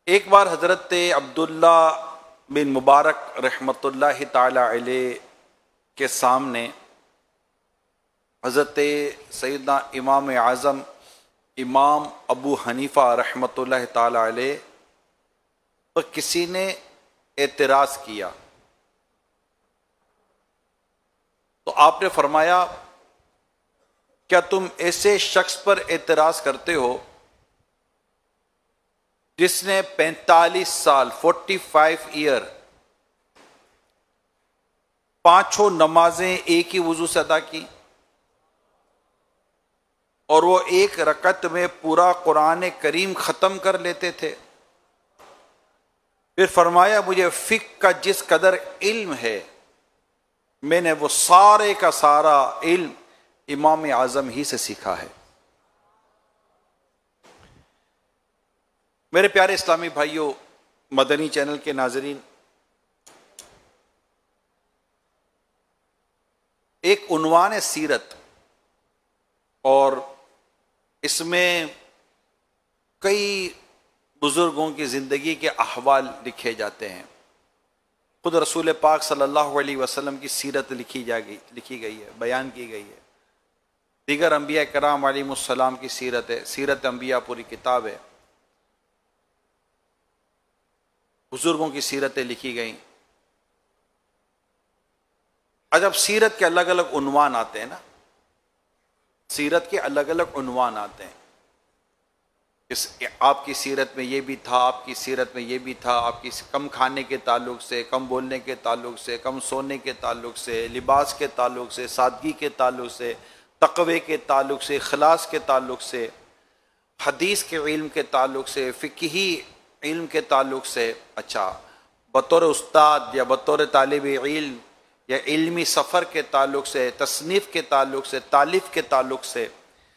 ایک بار حضرت عبداللہ بن مبارک رحمۃ اللہ تعالی علیہ کے سامنے حضرت سیدنا امام اعظم امام ابو حنیفہ رحمۃ اللہ تعالی علیہ پر کسی نے اعتراض کیا تو آپ نے فرمایا کیا تم ایسے شخص پر اعتراض کرتے ہو جس نے 45 سال 45 ایئر پانچوں نمازیں ایک ہی وضو سے ادا کی اور وہ ایک رکعت میں پورا قرآن کریم ختم کر لیتے تھے؟ پھر فرمایا مجھے فقہ کا جس قدر علم ہے میں نے وہ سارے کا سارا علم امام اعظم ہی سے سیکھا ہے۔ میرے پیارے اسلامی بھائیوں، مدنی چینل کے ناظرین، ایک عنوان ہے سیرت، اور اس میں کئی بزرگوں کی زندگی کے احوال لکھے جاتے ہیں۔ خود رسول پاک صلی اللہ علیہ وسلم کی سیرت لکھی گئی ہے، بیان کی گئی ہے۔ دیگر انبیاء کرام علیہم السلام کی سیرت ہے، سیرت انبیاء پوری کتاب ہے، بزرگوں کی سیرتیں لکھی گئیں۔ عجب سیرت کے الگ الگ عنوان آتے ہیں نا، سیرت کے الگ الگ عنوان آتے ہیں۔ آپ کی سیرت میں یہ بھی تھا، آپ کی سیرت میں یہ بھی تھا، آپ کی کم کھانے کے تعلق سے، کم بولنے کے تعلق سے، کم سونے کے تعلق سے، لباس کے تعلق سے، سادگی کے تعلق سے، تقوی کے تعلق سے، اخلاص کے تعلق سے، حدیث کے علم کے تعلق سے، فقہی علم کے تعلق سے۔ اچھا، بطور استاد یا بطور طالب علم یا علمی سفر کے تعلق سے، تصنیف کے تعلق سے، تالیف کے تعلق سے،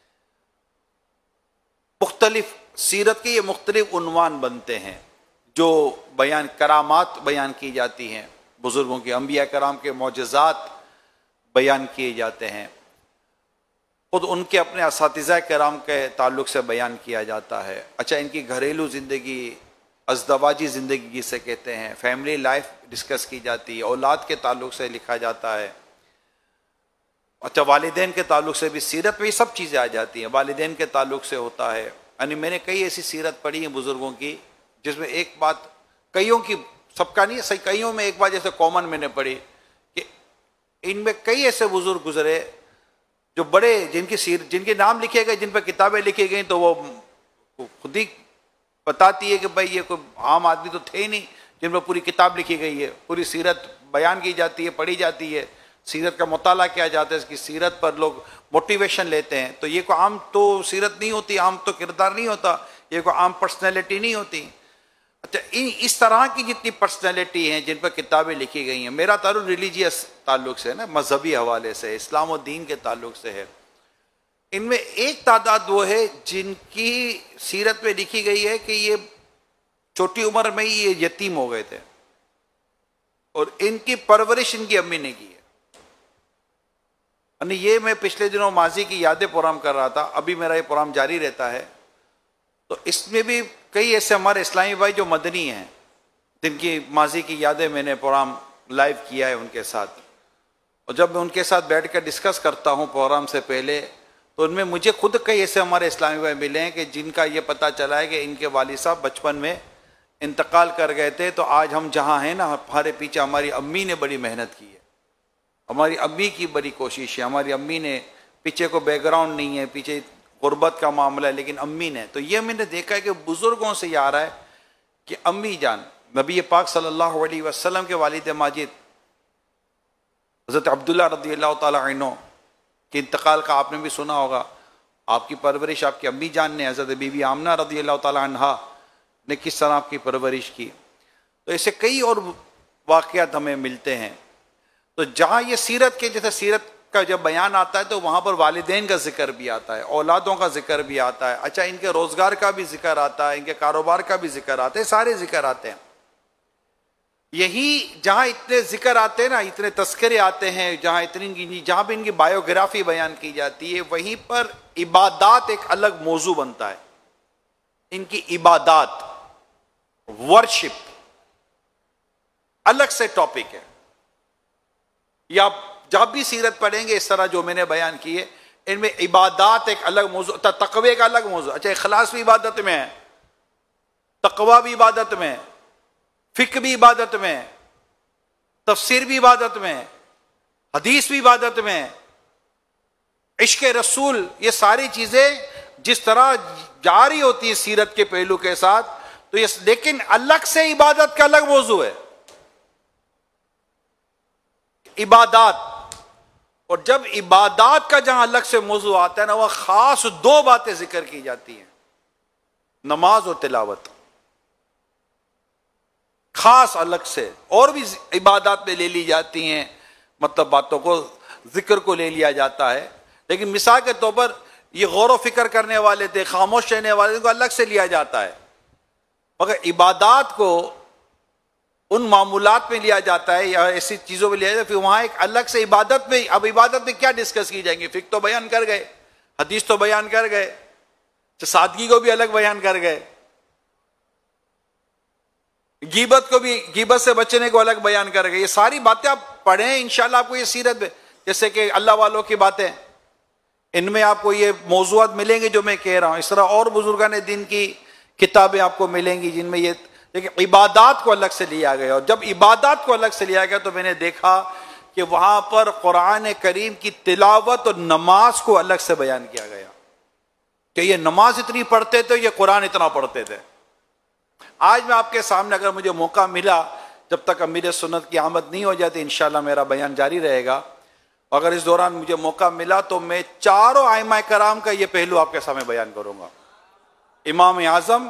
مختلف سیرت کے یہ مختلف عنوان بنتے ہیں جو بیان کرامات بیان کی جاتی ہیں، بزرگوں کے، انبیاء کرام کے معجزات بیان کیے جاتے ہیں، خود ان کے اپنے اساتذہ کرام کے تعلق سے بیان کیا جاتا ہے۔ اچھا، ان کی گھریلو زندگی، ازدواجی زندگی جسے کہتے ہیں، فیملی لائف ڈسکس کی جاتی ہے، اولاد کے تعلق سے لکھا جاتا ہے۔ اچھا، والدین کے تعلق سے بھی سیرت میں یہ سب چیزیں آ جاتی ہیں، والدین کے تعلق سے ہوتا ہے۔ یعنی میں نے کئی ایسی سیرت پڑھی ہیں بزرگوں کی جس میں ایک بات، کئیوں کی، سب کا نہیں صحیح، کئیوں میں ایک بات جیسے کامن میں نے پڑھی کہ ان میں کئی ایسے بزرگ گزرے جو بڑے، جن کے نام لکھے گئے، جن پر کتابیں لکھی گئیں، تو وہ خود ہی بتاتی ہے کہ بھائی یہ کوئی عام آدمی تو تھے ہی نہیں جن پر پوری کتاب لکھی گئی ہے، پوری سیرت بیان کی جاتی ہے، پڑھی جاتی ہے، سیرت کا مطالعہ کیا جاتا ہے، اس کی سیرت پر لوگ موٹیویشن لیتے ہیں۔ تو یہ کوئی عام تو سیرت نہیں ہوتی، عام تو کردار نہیں ہوتا، یہ کوئی عام پرسنالٹی نہیں ہوتی۔ اچھا، اس طرح کی جتنی پرسنالٹی ہیں جن پر کتابیں لکھی گئی ہیں، میرا تعلق ریلیجیس تعلق سے ہے نا، مذہبی حوالے سے، اسلام و دین کے تعلق سے ہے، ان میں ایک تعداد وہ ہے جن کی سیرت میں لکھی گئی ہے کہ یہ چھوٹی عمر میں ہی یہ یتیم ہو گئے تھے اور ان کی پرورش ان کی امی نے کی ہے۔ یعنی یہ میں پچھلے دنوں ماضی کی یادیں پروگرام کر رہا تھا، ابھی میرا یہ پروگرام جاری رہتا ہے، تو اس میں بھی کئی ایسے ہمارے اسلامی بھائی جو مدنی ہیں جن کی ماضی کی یادیں میں نے پروگرام لائیو کیا ہے ان کے ساتھ، اور جب میں ان کے ساتھ بیٹھ کر ڈسکس کرتا ہوں پروگرام سے پہلے، تو ان میں مجھے خود کئی ایسے ہمارے اسلامی بھائی ملے ہیں کہ جن کا یہ پتہ چلا ہے کہ ان کے والد صاحب بچپن میں انتقال کر گئے تھے، تو آج ہم جہاں ہیں نا، ہمارے پیچھے ہماری امی نے بڑی محنت کی ہے، ہماری امی کی بڑی کوشش ہے، ہماری امی نے، پیچھے کو بیک گراؤنڈ نہیں ہے، پیچھے غربت کا معاملہ ہے، لیکن امی نے، تو یہ میں نے دیکھا ہے کہ بزرگوں سے یہ آ رہا ہے کہ امی جان، نبی پاک صلی اللہ علیہ وسلم کے والد ماجد حضرت عبداللہ رضی اللہ تعالیٰ عنہ کے انتقال کا آپ نے بھی سنا ہوگا، آپ کی پرورش آپ کی امی جان نے، حضرت بی بی آمنہ رضی اللہ تعالیٰ عنہا نے کس طرح آپ کی پرورش کی۔ تو ایسے کئی اور واقعات ہمیں ملتے ہیں۔ تو جہاں یہ سیرت کے، جیسے سیرت کا جب بیان آتا ہے تو وہاں پر والدین کا ذکر بھی آتا ہے، اولادوں کا ذکر بھی آتا ہے، اچھا ان کے روزگار کا بھی ذکر آتا ہے، ان کے کاروبار کا بھی ذکر آتا ہے، سارے ذکر آتے ہیں۔ یہی جہاں اتنے ذکر آتے ہیں نا، اتنے تذکرے آتے ہیں، جہاں بھی ان کی بایوگرافی بیان کی جاتی ہے، وہیں پر عبادات ایک الگ موضوع بنتا ہے، ان کی عبادات، ورشپ الگ سے ٹاپک ہے. یا جب بھی سیرت پڑھیں گے اس طرح جو میں نے بیان کی ہے، ان میں عبادات ایک الگ موضوع، تقوی کا الگ موضوع. اچھا، اخلاص بھی عبادت میں ہے، تقوی بھی عبادت میں، فقہ بھی عبادت میں، تفسیر بھی عبادت میں، حدیث بھی عبادت میں، عشق رسول، یہ ساری چیزیں جس طرح جاری ہوتی ہے سیرت کے پہلو کے ساتھ، تو یہ لیکن الگ سے عبادت کا الگ موضوع ہے. عبادات، اور جب عبادات کا جہاں الگ سے موضوع آتا ہے نا، وہ خاص دو باتیں ذکر کی جاتی ہیں، نماز اور تلاوت، خاص الگ سے. اور بھی عبادات میں لے لی جاتی ہیں، مطلب باتوں کو، ذکر کو لے لیا جاتا ہے، لیکن مثال کے طور پر یہ غور و فکر کرنے والے تھے، خاموش رہنے والے تھے، کو الگ سے لیا جاتا ہے. مگر عبادات کو ان معمولات میں لیا جاتا ہے یا ایسی چیزوں میں لیا جاتا ہے، پھر وہاں ایک الگ سے عبادت میں. اب عبادت میں کیا ڈسکس کی جائیں گے؟ فقہ تو بیان کر گئے، حدیث تو بیان کر گئے، سادگی کو بھی الگ بیان کر گئے، غیبت کو بھی، غیبت سے بچنے کو الگ بیان کر گئے. یہ ساری باتیں آپ پڑھیں انشاءاللہ آپ کو یہ سیرت میں، جیسے کہ اللہ والوں کی باتیں، ان میں آپ کو یہ موضوعات ملیں گے جو میں کہہ رہا ہوں. اس طرح اور بزرگان دین کی کتابیں آپ کو ملیں گی جن میں یہ، لیکن عبادات کو الگ سے لیا گیا. اور جب عبادات کو الگ سے لیا گیا تو میں نے دیکھا کہ وہاں پر قرآن کریم کی تلاوت اور نماز کو الگ سے بیان کیا گیا کہ یہ نماز اتنی پڑھتے تھے، یہ قرآن اتنا پڑھتے تھے. آج میں آپ کے سامنے اگر مجھے موقع ملا، جب تک امیر سنت کی آمد نہیں ہو جاتی انشاءاللہ میرا بیان جاری رہے گا، اگر اس دوران مجھے موقع ملا تو میں چاروں ائمہ کرام کا یہ پہلو آپ کے سامنے بیان کروں گا. امام اعظم،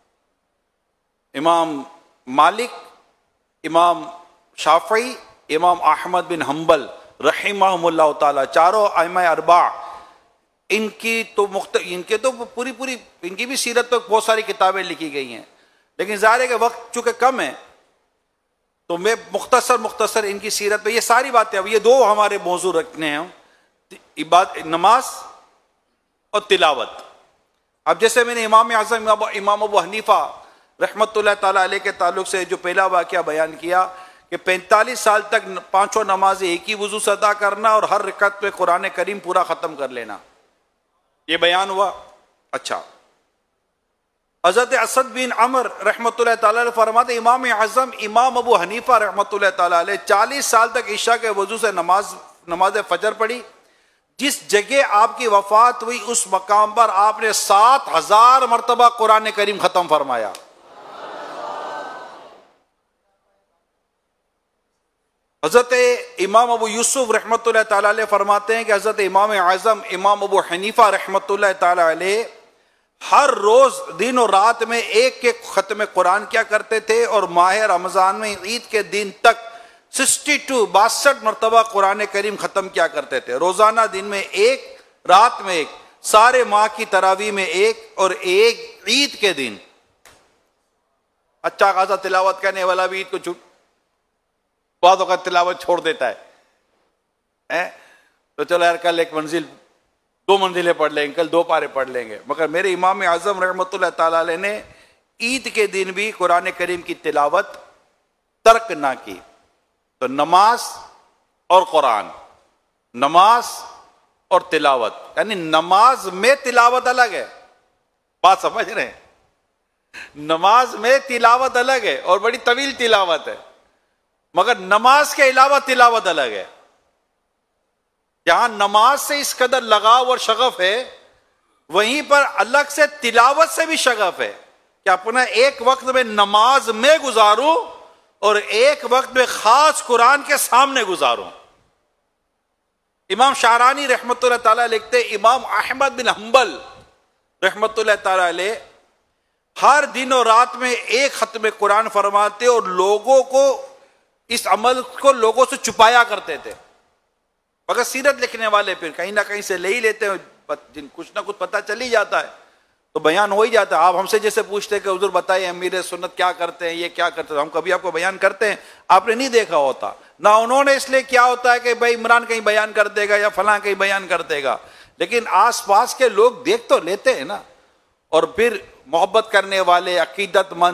امام مالک، امام شافعی، امام احمد بن حنبل رحمہم اللہ تعالی، چاروں ائمہ اربعہ، ان کی تو پوری ان کی بھی سیرت پر بہت ساری کتابیں لکھی گئی ہیں، لیکن ظاہر ہے کہ وقت چونکہ کم ہے تو میں مختصر ان کی سیرت پہ یہ ساری باتیں، اب یہ دو ہمارے موضوع رکھنے ہیں، نماز اور تلاوت. اب جیسے میں نے امام اعظم امام ابو حنیفہ رحمت اللہ تعالیٰ علیہ کے تعلق سے جو پہلا واقعہ بیان کیا کہ 45 سال تک پانچوں نمازیں ایک ہی وضو سے ادا کرنا اور ہر رکعت پہ قرآن کریم پورا ختم کر لینا، یہ بیان ہوا. اچھا، حضرت اسد بن عمر رحمۃ اللہ تعالیٰ علیہ فرماتے امام اعظم امام ابو حنیفہ رحمۃ اللہ تعالیٰ علیہ 40 سال تک عشاء کے وضو سے نماز فجر پڑھی. جس جگہ آپ کی وفات ہوئی اس مقام پر آپ نے 7000 مرتبہ قرآن کریم ختم فرمایا. حضرت امام ابو یوسف رحمۃ اللہ تعالیٰ علیہ فرماتے ہیں کہ حضرت امام اعظم امام ابو حنیفہ رحمۃ اللہ تعالیٰ علیہ ہر روز دن اور رات میں ایک ختم قرآن کیا کرتے تھے، اور ماہ رمضان میں عید کے دن تک 62 مرتبہ قرآن کریم ختم کیا کرتے تھے. روزانہ دن میں ایک، رات میں ایک، سارے ماہ کی تراویح میں ایک، اور ایک عید کے دن. اچھا خاصا تلاوت کرنے والا بھی عید کو بعض اوقات تلاوت چھوڑ دیتا ہے، تو چلو یار کل ایک منزل 2 منزلیں پڑھ لیں گے، کل 2 پارے پڑھ لیں گے. مگر میرے امام اعظم رحمۃ اللہ تعالیٰ علیہ نے عید کے دن بھی قرآن کریم کی تلاوت ترک نہ کی. تو نماز اور قرآن، نماز اور تلاوت، یعنی نماز میں تلاوت الگ ہے، بات سمجھ رہے ہیں؟ نماز میں تلاوت الگ ہے اور بڑی طویل تلاوت ہے، مگر نماز کے علاوہ تلاوت الگ ہے. جہاں نماز سے اس قدر لگاؤ اور شغف ہے، وہیں پر الگ سے تلاوت سے بھی شغف ہے کہ اپنا ایک وقت میں نماز میں گزاروں اور ایک وقت میں خاص قرآن کے سامنے گزاروں. امام شعرانی رحمۃ اللہ تعالیٰ لکھتے امام احمد بن حنبل رحمۃ اللہ تعالیٰ علیہ ہر دن اور رات میں ایک ختم قرآن فرماتے اور لوگوں کو اس عمل کو لوگوں سے چھپایا کرتے تھے. مگر سیرت لکھنے والے پھر کہیں نہ کہیں سے لے ہی لیتے ہیں، جن کچھ نہ کچھ پتہ چل ہی جاتا ہے تو بیان ہو ہی جاتا ہے. آپ ہم سے جیسے پوچھتے ہیں کہ حضور بتائیے امیر سنت کیا کرتے ہیں، یہ کیا کرتے ہیں، ہم کبھی آپ کو بیان کرتے ہیں، آپ نے نہیں دیکھا ہوتا، نہ انہوں نے، اس لیے کیا ہوتا ہے کہ بھائی عمران کہیں بیان کر دے گا یا فلاں کہیں بیان کر دے گا، لیکن آس پاس کے لوگ دیکھ تو لیتے ہیں نا. اور پھر محبت کرنے والے عقیدت مند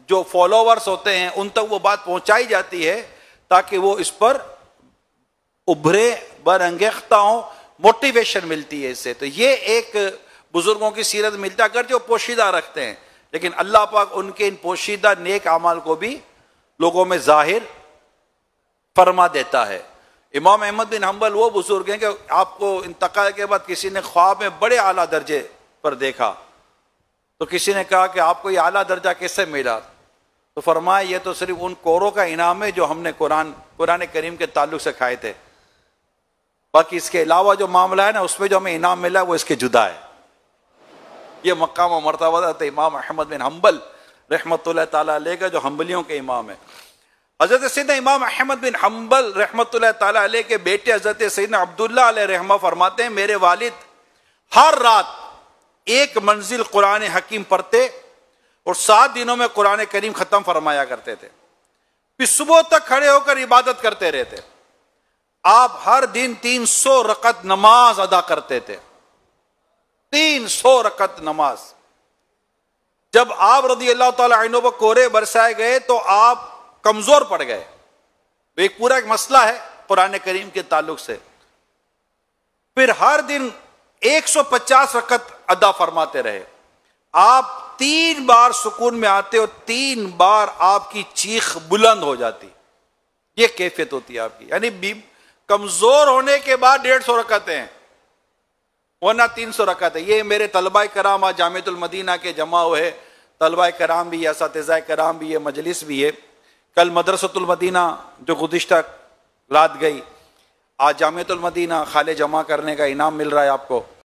جو فالوورز ہوتے ہیں ان تک وہ بات پہنچائی جاتی ہے تاکہ وہ اس پر ابھرے برانگیختہ ہوں، موٹیویشن ملتی ہے اس سے. تو یہ ایک بزرگوں کی سیرت ملتا کر جو پوشیدہ رکھتے ہیں، لیکن اللہ پاک ان کے ان پوشیدہ نیک اعمال کو بھی لوگوں میں ظاہر فرما دیتا ہے. امام احمد بن حنبل وہ بزرگ ہیں کہ آپ کو انتقال کے بعد کسی نے خواب میں بڑے اعلیٰ درجے پر دیکھا تو کسی نے کہا کہ آپ کو یہ اعلیٰ درجہ کیسے ملا؟ تو فرمایا یہ تو صرف ان کوروں کا انعام ہے جو ہم نے قرآن کریم کے تعلق سے کھائے تھے، باقی اس کے علاوہ جو معاملہ ہے نا اس میں جو ہمیں انعام ملا وہ اس کے جدا ہے. یہ مقام و مرتبہ تھا امام احمد بن حنبل رحمۃ اللہ تعالیٰ علیہ کا، جو حنبلیوں کے امام ہے. حضرت سیدنا امام احمد بن حنبل رحمۃ اللہ تعالیٰ علیہ کے بیٹے حضرت سیدنا عبداللہ علیہ رحمہ فرماتے ہیں میرے والد ہر رات ایک منزل قرآن حکیم پڑھتے اور 7 دنوں میں قرآن کریم ختم فرمایا کرتے تھے، پھر صبح تک کھڑے ہو کر عبادت کرتے رہتے. آپ ہر دن 300 رکعت نماز ادا کرتے تھے، 300 رکعت نماز. جب آپ رضی اللہ تعالی عنہ پر کورے برسائے گئے تو آپ کمزور پڑ گئے. ایک پورا ایک مسئلہ ہے قرآن کریم کے تعلق سے. پھر ہر دن 150 رکعت ادا فرماتے رہے. آپ 3 بار سکون میں آتے اور 3 بار آپ کی چیخ بلند ہو جاتی. یہ کیفیت ہوتی ہے آپ کی، یعنی کمزور ہونے کے بعد 150 رکعتیں ہیں ورنہ 300 رکعتیں. یہ میرے طلبہ کرام آج جامعۃ المدینہ کے جمع ہوئے، طلبہ کرام بھی ہے، اساتذہ کرام بھی ہے، مجلس بھی ہے. کل مدرسۃ المدینہ جو گزشتہ رات گئی، آج جامعۃ المدینہ خالے جمع کرنے کا انعام مل رہا ہے آپ کو.